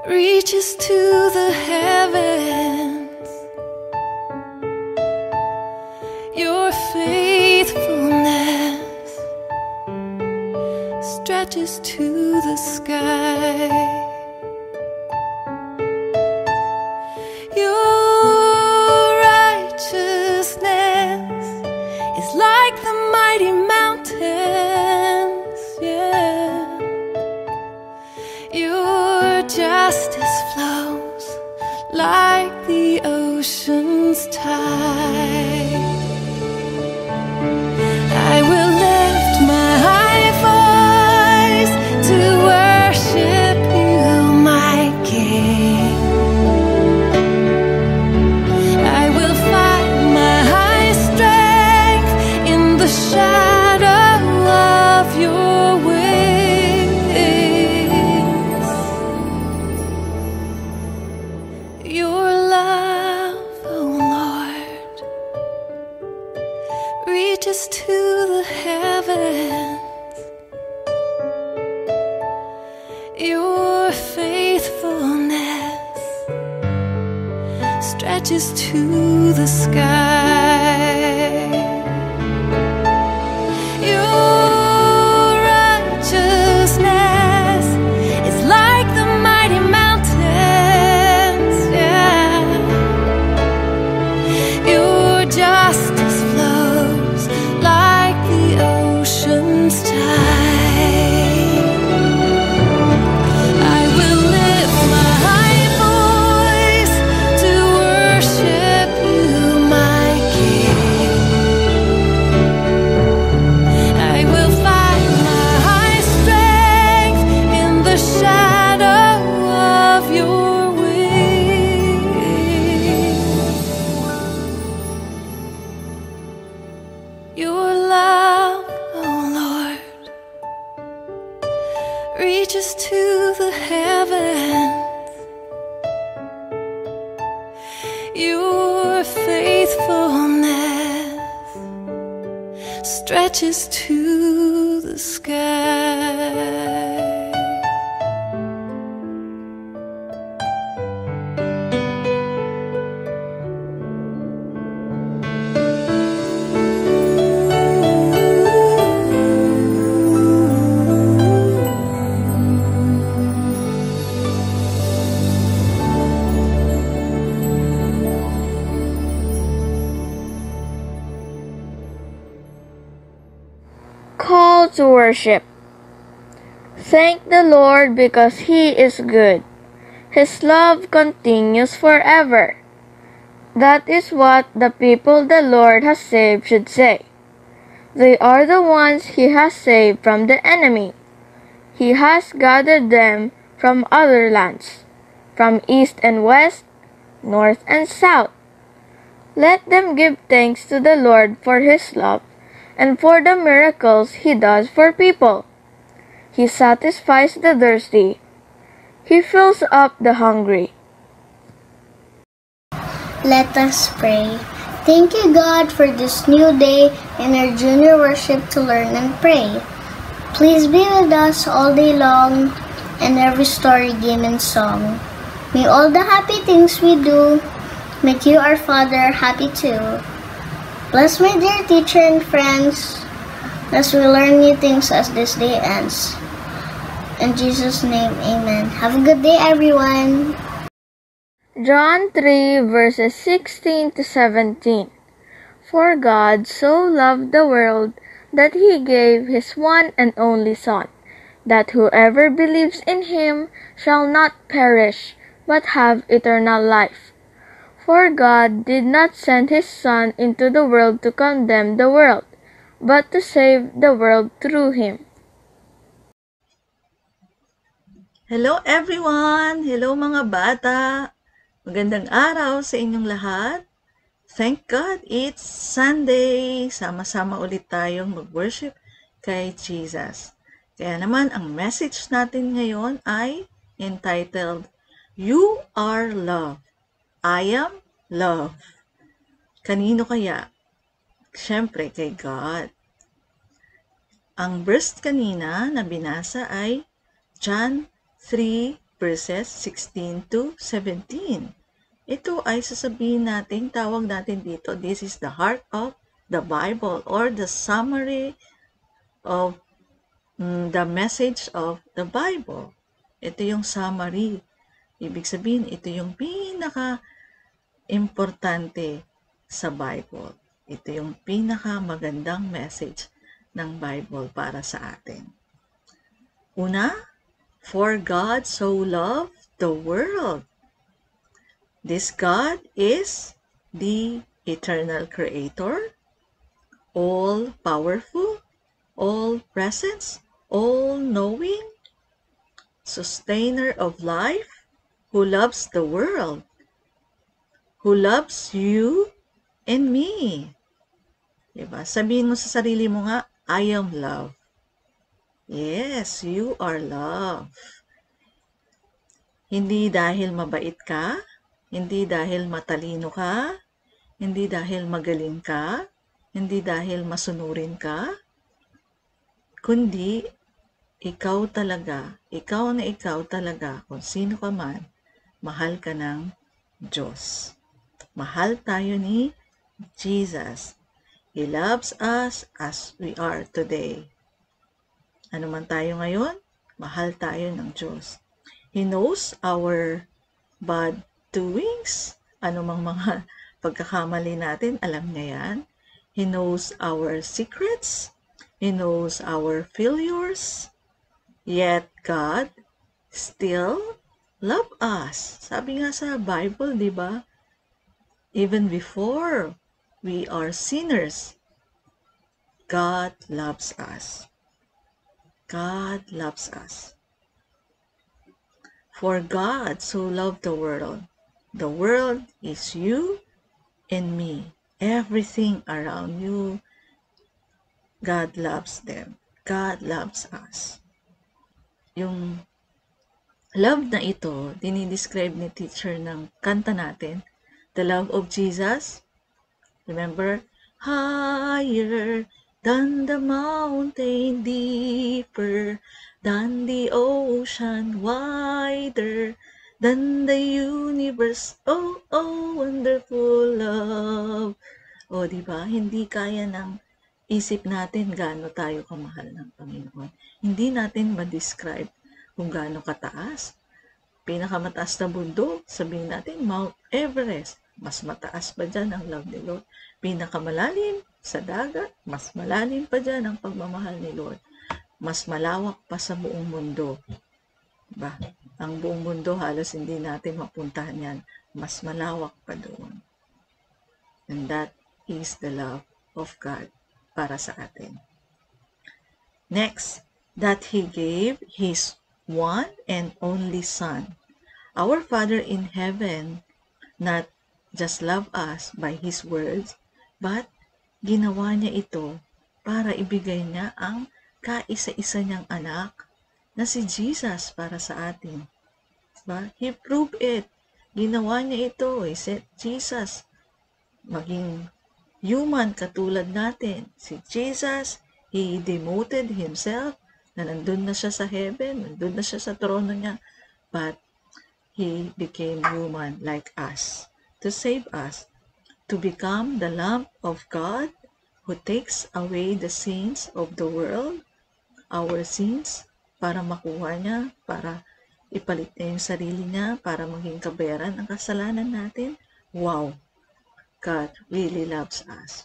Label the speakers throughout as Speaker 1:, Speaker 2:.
Speaker 1: reaches to the heavens. Your faithfulness stretches to the sky. Your righteousness is like the mighty mountains, yeah. Your justice flows like the ocean's tide. I will lift my voice to worship you, my King. I will find my strength in the shadow of your wings. Your love, oh Lord, reaches to the heavens. Your faithfulness stretches to the sky. Your righteousness is like the mighty mountains, yeah. Your justice flows like the ocean's tide. I will lift my voice to worship you, my King. I will find my strength in the shadow of your wings. Your love, oh Lord, reaches to the heavens. Your faithfulness stretches to the sky.
Speaker 2: Call to worship. Thank the Lord because He is good. His love continues forever. That is what the people the Lord has saved should say. They are the ones He has saved from the enemy. He has gathered them from other lands, from east and west, north and south. Let them give thanks to the Lord for His love and for the miracles He does for people. He satisfies the thirsty. He fills up the hungry.
Speaker 3: Let us pray. Thank you, God, for this new day in our junior worship to learn and pray. Please be with us all day long and every story, game, and song. May all the happy things we do make you, our Father, happy too. Bless my dear teacher and friends as we learn new things as this day ends. In Jesus' name, amen. Have a good day, everyone.
Speaker 2: John 3 verses 16 to 17. For God so loved the world that He gave His one and only Son, that whoever believes in Him shall not perish, but have eternal life. For God did not send His Son into the world to condemn the world, but to save the world through Him.
Speaker 4: Hello everyone! Hello mga bata! Magandang araw sa inyong lahat. Thank God it's Sunday. Sama-sama ulit tayong mag-worship kay Jesus. Kaya naman ang message natin ngayon ay entitled, You Are Love. I am love. Kanino kaya? Siyempre, kay God. Ang verse kanina na binasa ay John 3 verses 16 to 17. Ito ay sasabihin natin, tawag natin dito, this is the heart of the Bible or the summary of the message of the Bible. Ito yung summary. Ibig sabihin, ito yung pinaka-importante sa Bible. Ito yung pinaka-magandang message ng Bible para sa atin. Una, for God so loved the world. This God is the eternal creator, all-powerful, all-present, all-knowing, sustainer of life, who loves the world, who loves you and me. Diba? Sabihin mo sa sarili mo nga, I am love. Yes, you are love. Hindi dahil mabait ka, hindi dahil matalino ka, hindi dahil magaling ka, hindi dahil masunurin ka, kundi ikaw na ikaw talaga, kung sino ka man, mahal ka ng Diyos. Mahal tayo ni Jesus. He loves us as we are today. Ano man tayo ngayon, mahal tayo ng Diyos. He knows our bad doings. Ano mang mga pagkakamali natin, alam niya yan. He knows our secrets. He knows our failures. Yet God still love us. Sabi nga sa Bible, di ba? Even before we are sinners, God loves us. God loves us. For God so loved the world. The world is you and me. Everything around you, God loves them. God loves us. Yung love na ito, dinidescribe ni teacher ng kanta natin, the love of Jesus. Remember? Higher than the mountain, deeper than the ocean, wider than the universe. Oh, oh, wonderful love. O, diba? Hindi kaya ng isip natin gaano tayo kamahal ng Panginoon. Hindi natin ma-describe kung gaano kataas. Pinakamataas na bundok, sabihin natin, Mount Everest. Mas mataas pa dyan ang love ni Lord. Pinakamalalim sa dagat, mas malalim pa dyan ang pagmamahal ni Lord. Mas malawak pa sa buong mundo. Diba? Ang buong mundo, halos hindi natin mapuntahan yan. Mas malawak pa doon. And that is the love of God para sa atin. Next, that He gave His one and only Son. Our Father in heaven not just love us by His words, but ginawa niya ito para ibigay niya ang kaisa-isa niyang anak na si Jesus para sa atin. Diba? He proved it. Ginawa niya ito. He sent Jesus maging human katulad natin. Si Jesus, He demoted Himself na nandun na siya sa heaven, nandun na siya sa trono niya, but He became human like us to save us, to become the Lamb of God who takes away the sins of the world, our sins, para makuha niya, para ipalit niya yung sarili niya, para maging kabayaran ang kasalanan natin. Wow! God really loves us.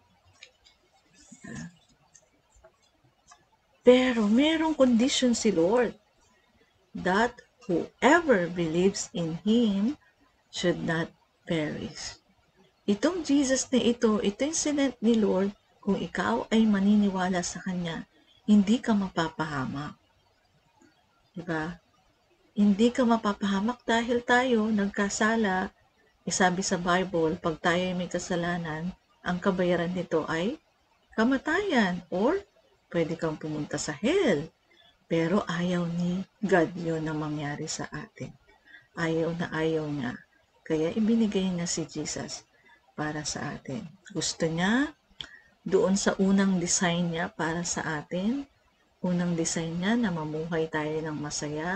Speaker 4: Pero merong condition si Lord, that whoever believes in Him should not perish. Itong Jesus na ito yung sinent ni Lord, kung ikaw ay maniniwala sa Kanya, hindi ka mapapahamak. Diba? Hindi ka mapapahamak dahil tayo nagkasala. Sabi sa Bible, pag tayo ay may kasalanan, ang kabayaran nito ay kamatayan or pwede kang pumunta sa hell. Pero ayaw ni God yun na mangyari sa atin. Ayaw na ayaw niya. Kaya ibinigay niya si Jesus para sa atin. Gusto niya, doon sa unang design niya para sa atin, unang design niya na mamuhay tayo ng masaya,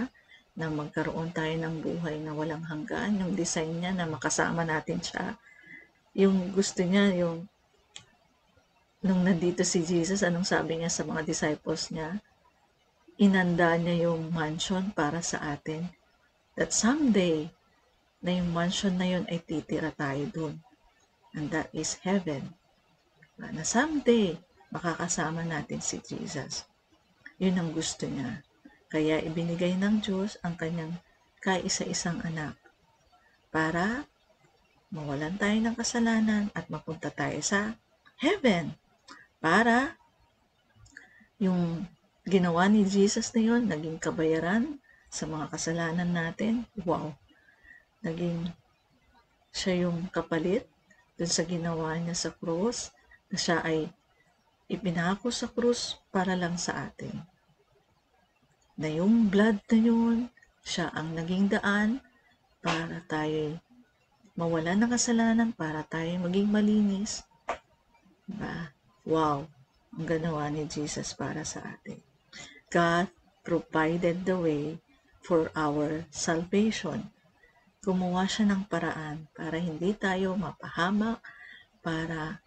Speaker 4: na magkaroon tayo ng buhay na walang hanggan. Yung design niya na makasama natin siya. Yung gusto niya, yung nung nandito si Jesus, anong sabi niya sa mga disciples niya? Inanda niya yung mansion para sa atin. That someday, na yung mansion na yun ay titira tayo dun. And that is heaven. Na someday, makakasama natin si Jesus. Yun ang gusto niya. Kaya ibinigay ng Diyos ang kanyang kaisa-isang anak para mawalan tayo ng kasalanan at mapunta tayo sa heaven. Para yung ginawa ni Jesus na yun, naging kabayaran sa mga kasalanan natin. Wow! Naging siya yung kapalit dun sa ginawa niya sa krus, na siya ay ipinako sa krus para lang sa atin. Na yung blood na yun, siya ang naging daan para tayo mawalan ng kasalanan, para tayo maging malinis. Diba? Wow! Ang ginawa ni Jesus para sa atin. God provided the way for our salvation. Gumawa siya ng paraan para hindi tayo mapahamak, para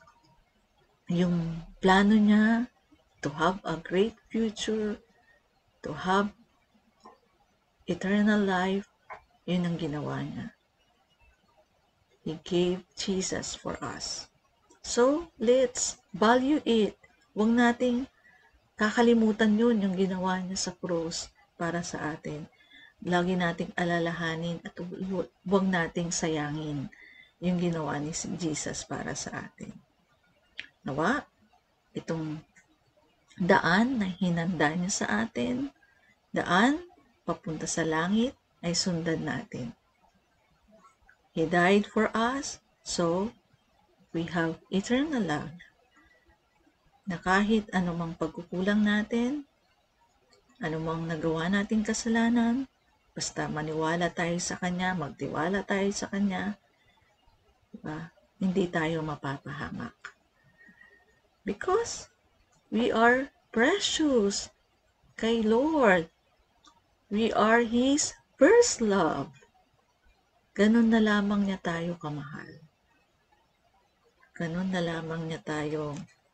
Speaker 4: yung plano niya to have a great future, to have eternal life, yun ang ginawa niya. He gave Jesus for us. So, let's value it. Huwag nating kakalimutan yun, yung ginawa niya sa krus para sa atin. Lagi nating alalahanin at huwag nating sayangin yung ginawa ni Jesus para sa atin. Nawa, itong daan na hinanda niya sa atin, daan papunta sa langit, ay sundan natin. He died for us, so we have eternal life. Na kahit anumang pagkukulang natin, anumang nagawa nating kasalanan, basta maniwala tayo sa Kanya, magtiwala tayo sa Kanya, diba? Hindi tayo mapapahamak. Because we are precious kay Lord. We are His first love. Ganun na lamang niya tayo kamahal. Ganun na lamang niya tayo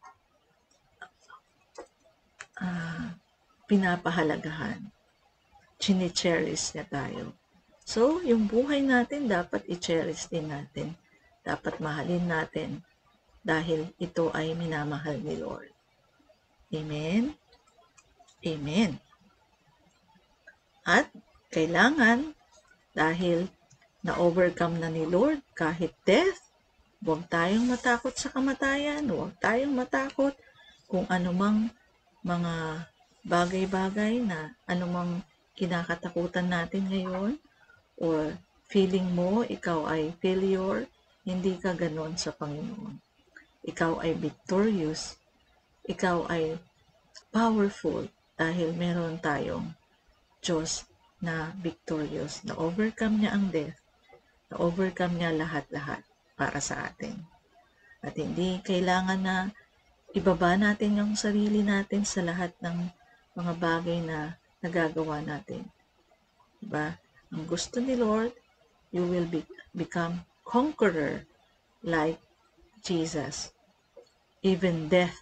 Speaker 4: pinapahalagahan. Chine-cherish niya tayo. So, yung buhay natin dapat i-cherish din natin. Dapat mahalin natin dahil ito ay minamahal ni Lord. Amen? Amen. At kailangan, dahil na-overcome na ni Lord kahit death, huwag tayong matakot sa kamatayan, huwag tayong matakot kung anumang mga bagay-bagay na anumang kinakatakutan natin ngayon, or feeling mo ikaw ay failure, hindi ka ganon sa Panginoon. Ikaw ay victorious, ikaw ay powerful dahil meron tayong Diyos na victorious, na overcome niya ang death, na overcome niya lahat-lahat para sa atin. At hindi kailangan na ibaba natin yung sarili natin sa lahat ng mga bagay na nagagawa natin. Diba? Ang gusto ni Lord, you will become conqueror like Jesus. Even death,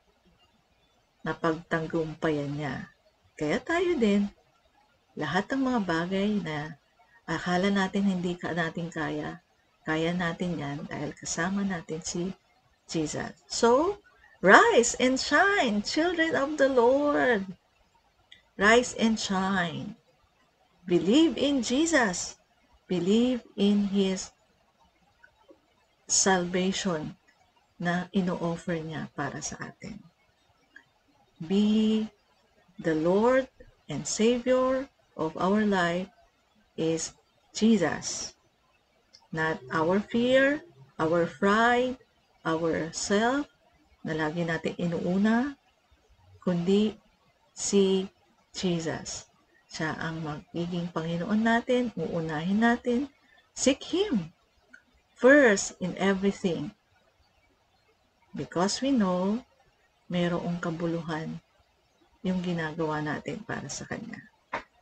Speaker 4: napagtagumpayan niya. Kaya tayo din, lahat ng mga bagay na akala natin hindi natin kaya, kaya natin yan dahil kasama natin si Jesus. So, rise and shine, children of the Lord. Rise and shine. Believe in Jesus. Believe in His salvation na ino-offer niya para sa atin. Be the Lord and Savior of our life is Jesus. Not our fear, our pride, our self, na lagi natin inuuna, kundi si Jesus. Siya ang magiging Panginoon natin, uunahin natin. Seek Him first in everything. Because we know, mayroong kabuluhan yung ginagawa natin para sa Kanya.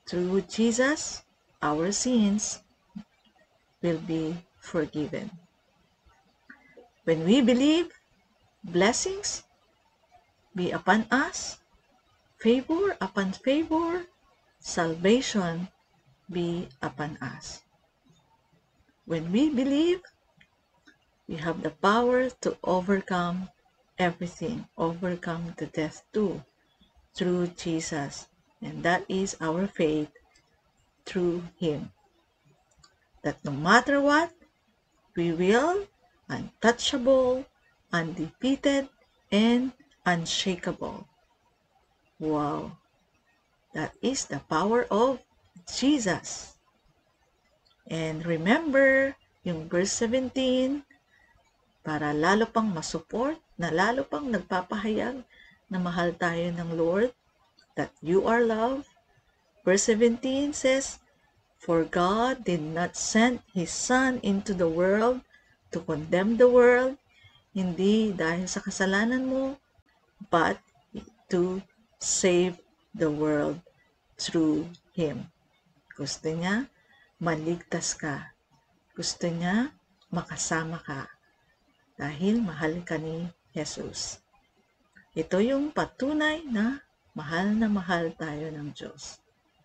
Speaker 4: Through Jesus, our sins will be forgiven. When we believe, blessings be upon us, favor upon favor, salvation be upon us. When we believe, we have the power to overcome everything, overcome the death too, through Jesus. And that is our faith through Him. That no matter what, we will untouchable, undefeated, and unshakable. Wow! That is the power of Jesus. And remember, yung verse 17, para lalo pang masupport, na lalo pang nagpapahayag na mahal tayo ng Lord, that you are loved. Verse 17 says, "For God did not send His Son into the world to condemn the world," hindi dahil sa kasalanan mo, but to save the world through Him. Gusto niya maligtas ka. Gusto niya makasama ka. Dahil mahal ka ni Jesus. Ito yung patunay na mahal tayo ng Diyos.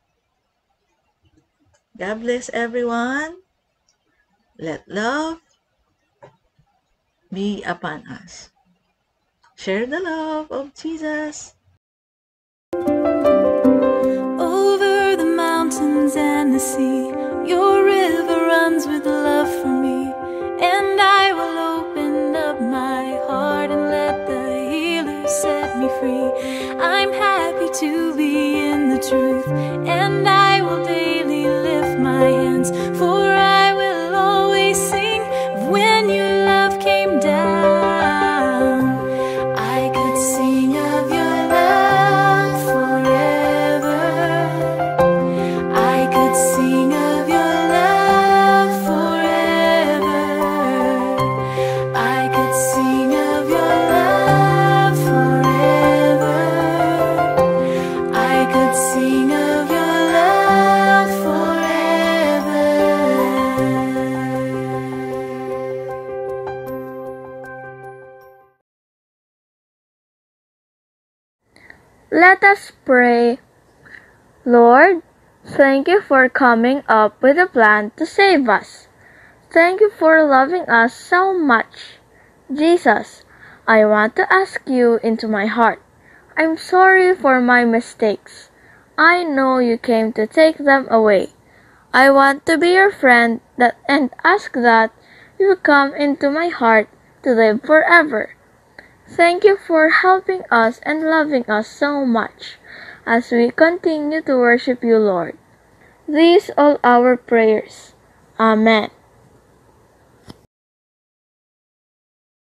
Speaker 4: God bless everyone. Let love be upon us. Share the love of Jesus.
Speaker 1: Over the mountains and the sea, your river runs with love for me. And I will open up my heart and let the healer set me free. I'm happy to be in the truth, and I will daily lift my hands, for I will always sing of when your love came down. I could sing of your love forever. I could sing of your love forever. I could sing of your love forever. I could sing of your love forever.
Speaker 2: Let us pray. Lord, thank you for coming up with a plan to save us. Thank you for loving us so much. Jesus, I want to ask you into my heart. I'm sorry for my mistakes. I know you came to take them away. I want to be your friend and ask that you come into my heart to live forever. Thank you for helping us and loving us so much as we continue to worship you, Lord. These all our prayers. Amen.